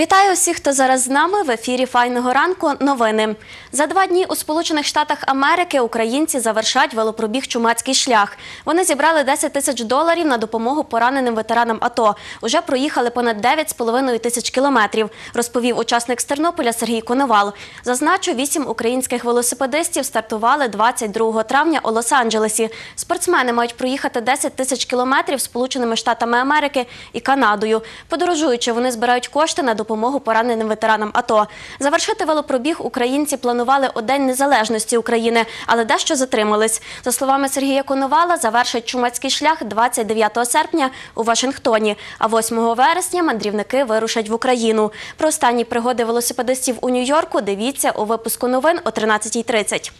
Вітаю усіх, хто зараз з нами. В ефірі «Файного ранку» новини. За 2 дні у Сполучених Штатах Америки українці завершать велопробіг «Чумацький шлях». Вони зібрали $10 тисяч на допомогу пораненим ветеранам АТО. Уже проїхали понад 9,5 тисяч кілометрів, розповів учасник з Тернополя Сергій Коновал. Зазначу, 8 українських велосипедистів стартували 22 травня у Лос-Анджелесі. Спортсмени мають проїхати 10 тисяч кілометрів Сполученими Штатами Америки і Канадою. Подорожуючи, вони збирають кошти на допомогу пораненим ветеранам АТО. Завершити велопробіг українці планували у День Незалежності України, але дещо затримались. За словами Сергія Коновала, завершать Чумацький шлях 29 серпня у Вашингтоні, а 8 вересня мандрівники вирушать в Україну. Про останні пригоди велосипедистів у Нью-Йорку дивіться у випуску новин о 13:30.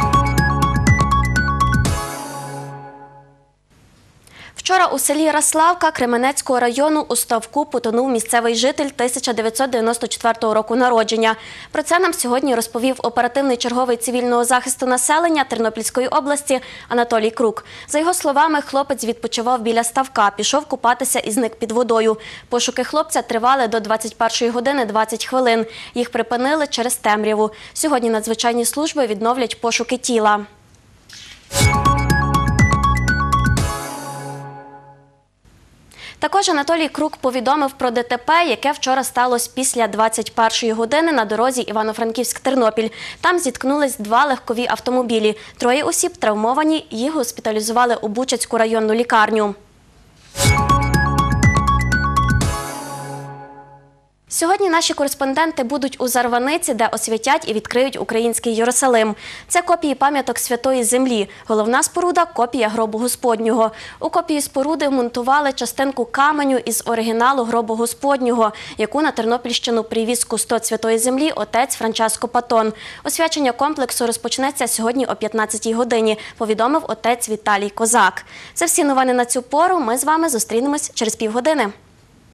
Вчора у селі Ярославка Кременецького району у ставку потонув місцевий житель 1994 року народження. Про це нам сьогодні розповів оперативний черговий цивільного захисту населення Тернопільської області Анатолій Крук. За його словами, хлопець відпочивав біля ставка, пішов купатися і зник під водою. Пошуки хлопця тривали до 21 години 20 хвилин. Їх припинили через темряву. Сьогодні надзвичайні служби відновлять пошуки тіла. Також Анатолій Крук повідомив про ДТП, яке вчора сталося після 21 години на дорозі Івано-Франківськ-Тернопіль. Там зіткнулись 2 легкові автомобілі. 3 осіб травмовані, їх госпіталізували у Бучацьку районну лікарню. Сьогодні наші кореспонденти будуть у Зарваниці, де освятять і відкриють український Єрусалим. Це копії пам'яток Святої Землі. Головна споруда – копія гробу Господнього. У копії споруди вмонтували частинку каменю із оригіналу гробу Господнього, яку на Тернопільщину привіз кустод Святої Землі отець Франческо Патон. Освячення комплексу розпочнеться сьогодні о 15-й годині, повідомив отець Віталій Козак. Це всі новини на цю пору. Ми з вами зустрінемось через півгодини.